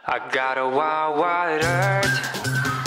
I got a wild, wild earth.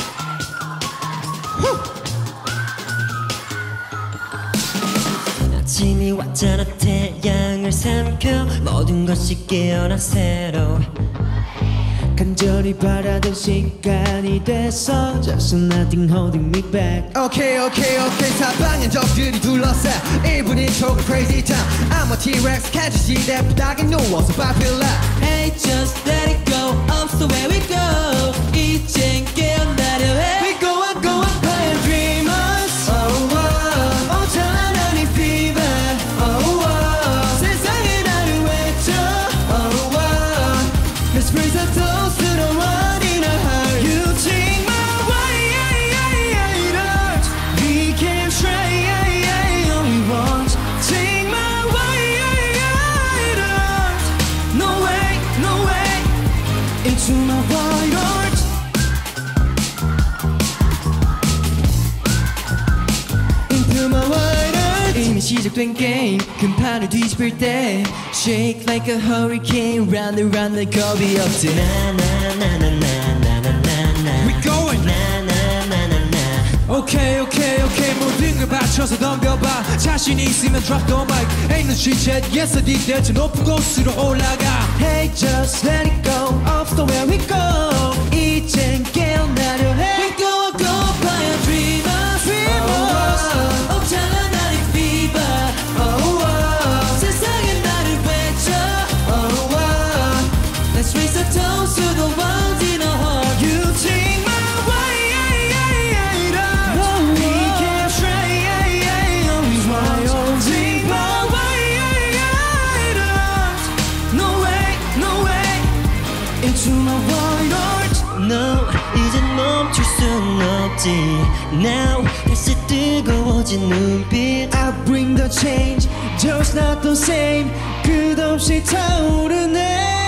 아침이 왔잖아. 태양을 삼켜 모든 것이 깨어나 새로 간절히 바라던 시간이 됐어. Just nothing holding me back. Okay, okay, okay. 사방엔 적들이 둘러싸 1분인 초가 crazy time. I'm a T-Rex 캐치시대 바닥에 누워서 바빌라. Hey, just let it go. I'm so where we go. 이젠 깨어나려 해. We go on, go on, fire dreamers. Oh, oh, oh, 찬란한 이 fever. Oh, oh, 세상에 나를 외쳐. Oh, oh, let's raise a toast to the one in our heart. You take my wild heart. We can try all we want. Take my wild heart. No way, no way. Into my wild heart. Into my wild heart. 이미 시작된 게임 금판을 뒤집을 때 Shake like a hurricane. Round and round 날 겁이 없지. We going. Okay, okay, okay. 모든 걸 바쳐서 덤벼봐. 자신이 있으면 drop the mic. Ain't no shit yet. Yes, I did that. 저 높은 곳으로 올라가. Hey, just let it go. Up to where we go. 이젠 깨어나려 해. We go, go, fire dreamers, dreamers. Oh, 찬란한 이 fever. Oh, oh, 세상에 나를 외쳐. Oh, oh, let's raise a toast to the ones in our heart. You take my wild heart. We can try always wild. Take my wild heart. No way, no way. Into my wild heart. No, 이젠 멈출 순 없지. Now 다시 뜨거워진 눈빛. I bring the change, just not the same. 끝없이 타오르네.